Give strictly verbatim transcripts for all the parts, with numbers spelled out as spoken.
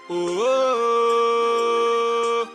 Oh,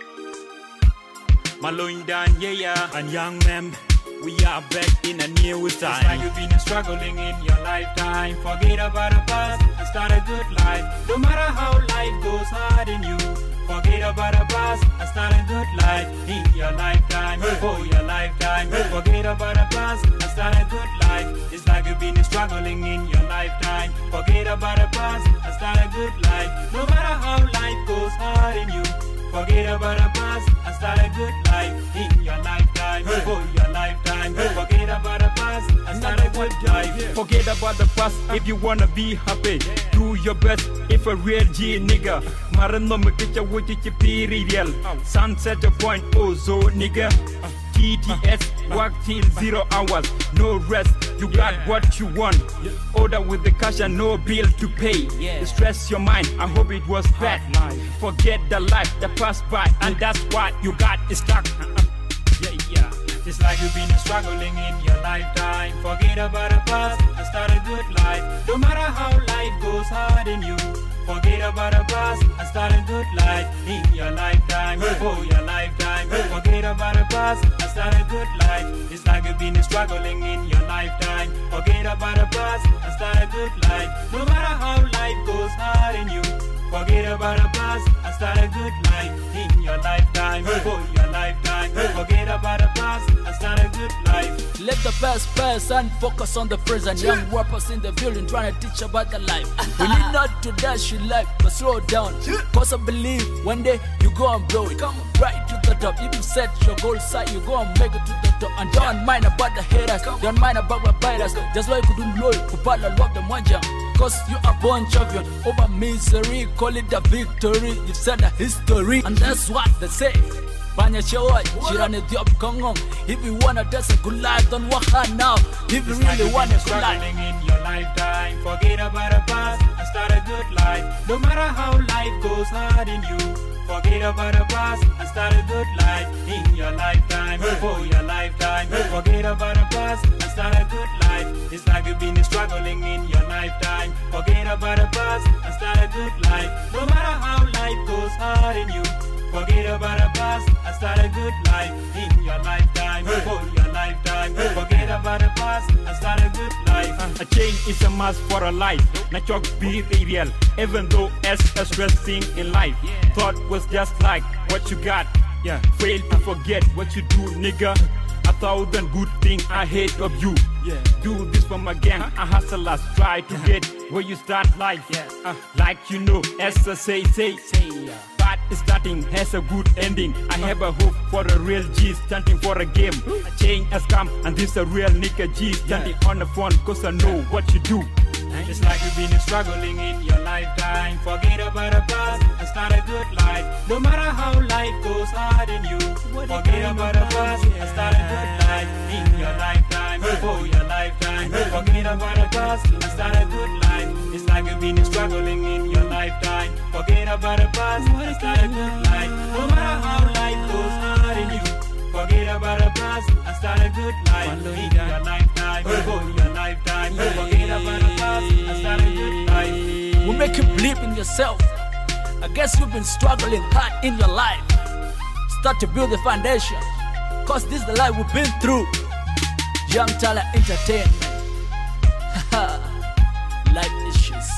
Malony Dan, yeah, yeah, and young men, we are back in a new time. It's like you've been struggling in your lifetime. Forget about the past and start a good life. No matter how life goes hard in you, forget about the past and start a good life in your lifetime. For your lifetime, forget about the past and start a good life. It's like you've been struggling in your lifetime. Forget about the past and start a good life. No matter how life goes hard in you, forget about the past and start a good life in your lifetime. For your lifetime, forget about the past and start a good life. Forget about the past if you wanna be happy. Do your best if a real G nigga. Marano me kicha wuchi chipi real. Sunset a point oh so nigga. T T S, work till zero hours, no rest. You got what you want. Order with the cash and no bill to pay. Stress your mind, I hope it was bad. Forget the life that passed by, and that's what you got stuck. Yeah, yeah. It's like you've been struggling in your lifetime. Forget about the past and start a good life. No matter how life goes hard in you, forget about the past and start a good life in your lifetime. For your lifetime, forget about the past and start a good life. It's like you've been struggling in your lifetime. Forget about the past and start a good life. No matter how life goes hard in you, forget about the past and start a good life in your lifetime. For your lifetime, forget about the past and start a good life. Let the past pass and focus on the present. Young rappers in the building trying to teach about the life. We need not to dash your life, but slow down. Cause I believe one day you go and blow it. Come right to the top. If you set your goal side, you go and make it to the top. And don't mind about the haters, don't mind about the biters. Just like you couldn't know it, you better love them one jam. Cause you are born champion over misery. Call it a victory, you've said a history. And that's what they say. Banya chewa, chirane diop kongong. If you wanna test a good life, don't walk hard now. If you really want a good life in your lifetime, forget about the past and start a good life. No matter how life goes hard in you, forget about the past and start a good life in your lifetime. For your lifetime, forget about the past and start a good life. It's like you've been struggling in your lifetime. Forget about the past and start a good life. No matter how life goes hard in you, forget about the past and start a good life in your lifetime. For your lifetime, forget about the past and start a good life. A change is a must for a life. Not be real, even though as a stress thing in life. Thought was just like what you got. Yeah, fail to forget what you do, nigga. A thousand good things I hate of you. Yeah. Do this for my gang, a hustlers try to get where you start life. Yeah. Uh, like you know, as I say, say, say. Yeah. But starting has a good ending. I have a hope for a real G standing for a game. A change has come and this a real nigga G standing on the phone cause I know what you do. It's like you've been struggling in your lifetime. Forget about the past and start a good life. No matter how life goes hard in you, forget about the past and start a good life in your lifetime. For your lifetime, forget about the past and start a good life. It's like you've been struggling in your lifetime. Forget about the past and start a good life. No matter how life goes hard in you, forget about the past and start a good life in your lifetime. For your lifetime, forget about the past and start a good life. We make you believe in yourself. I guess you've been struggling hard in your life. Start to build the foundation, cause this is the life we've been through. Young Talent Entertainment. Life issues.